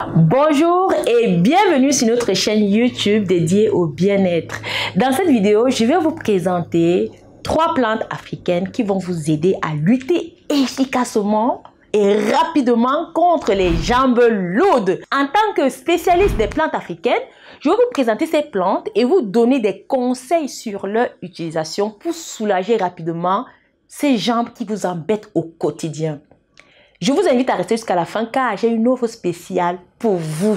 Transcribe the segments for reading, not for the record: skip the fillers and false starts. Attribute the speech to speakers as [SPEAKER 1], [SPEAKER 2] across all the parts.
[SPEAKER 1] Bonjour et bienvenue sur notre chaîne YouTube dédiée au bien-être. Dans cette vidéo, je vais vous présenter 3 plantes africaines qui vont vous aider à lutter efficacement et rapidement contre les jambes lourdes. En tant que spécialiste des plantes africaines, je vais vous présenter ces plantes et vous donner des conseils sur leur utilisation pour soulager rapidement ces jambes qui vous embêtent au quotidien. Je vous invite à rester jusqu'à la fin car j'ai une offre spéciale pour vous.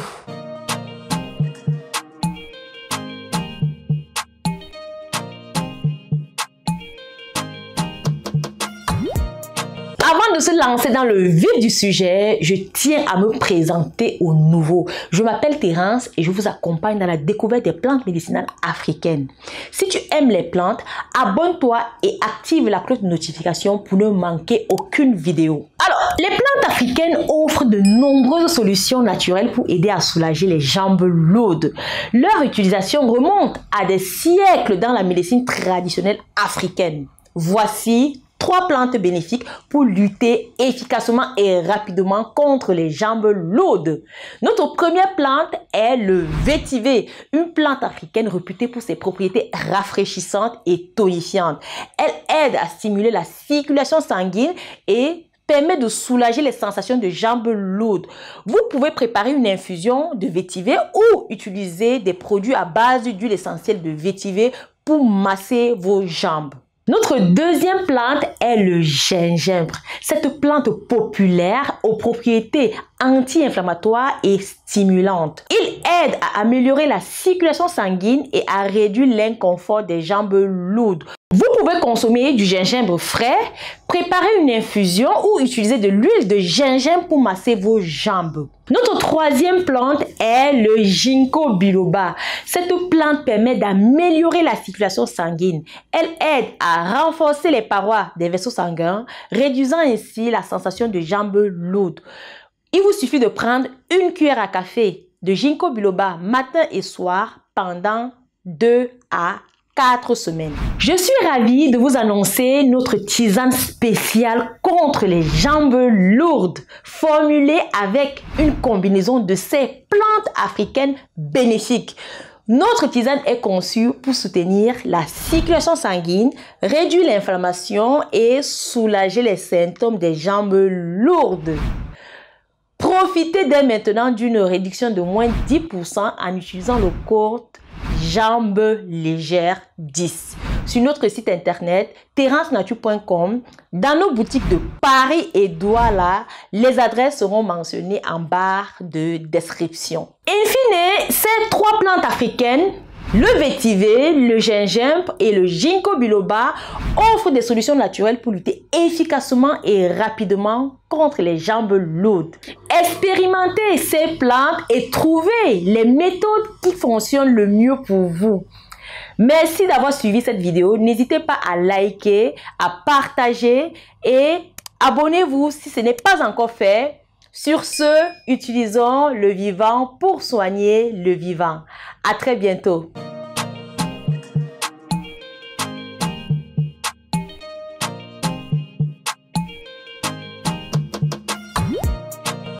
[SPEAKER 1] Avant de se lancer dans le vif du sujet, je tiens à me présenter au nouveau. Je m'appelle Thérence et je vous accompagne dans la découverte des plantes médicinales africaines. Si tu aimes les plantes, abonne-toi et active la cloche de notification pour ne manquer aucune vidéo. Alors, les plantes africaines offrent de nombreuses solutions naturelles pour aider à soulager les jambes lourdes. Leur utilisation remonte à des siècles dans la médecine traditionnelle africaine. Voici 3 plantes bénéfiques pour lutter efficacement et rapidement contre les jambes lourdes. Notre première plante est le vétiver, une plante africaine réputée pour ses propriétés rafraîchissantes et tonifiantes. Elle aide à stimuler la circulation sanguine et permet de soulager les sensations de jambes lourdes. Vous pouvez préparer une infusion de vétiver ou utiliser des produits à base d'huile essentielle de vétiver pour masser vos jambes. Notre deuxième plante est le gingembre. Cette plante populaire aux propriétés anti-inflammatoires et stimulantes. Il aide à améliorer la circulation sanguine et à réduire l'inconfort des jambes lourdes. Vous pouvez consommer du gingembre frais, préparer une infusion ou utiliser de l'huile de gingembre pour masser vos jambes. Notre troisième plante est le ginkgo biloba. Cette plante permet d'améliorer la circulation sanguine. Elle aide à renforcer les parois des vaisseaux sanguins, réduisant ainsi la sensation de jambes lourdes. Il vous suffit de prendre une cuillère à café de ginkgo biloba matin et soir pendant 2 à 4 semaines. Je suis ravie de vous annoncer notre tisane spéciale contre les jambes lourdes, formulée avec une combinaison de ces plantes africaines bénéfiques. Notre tisane est conçue pour soutenir la circulation sanguine, réduire l'inflammation et soulager les symptômes des jambes lourdes. Profitez dès maintenant d'une réduction de moins 10% en utilisant le code Jambes légères 10 sur notre site internet therencenature.com. Dans nos boutiques de Paris et Douala, les adresses seront mentionnées en barre de description. In fine, ces 3 plantes africaines, le vétiver, le gingembre et le ginkgo biloba, offrent des solutions naturelles pour lutter efficacement et rapidement contre les jambes lourdes. Expérimentez ces plantes et trouvez les méthodes qui fonctionnent le mieux pour vous. Merci d'avoir suivi cette vidéo. N'hésitez pas à liker, à partager et abonnez-vous si ce n'est pas encore fait. Sur ce, utilisons le vivant pour soigner le vivant. À très bientôt.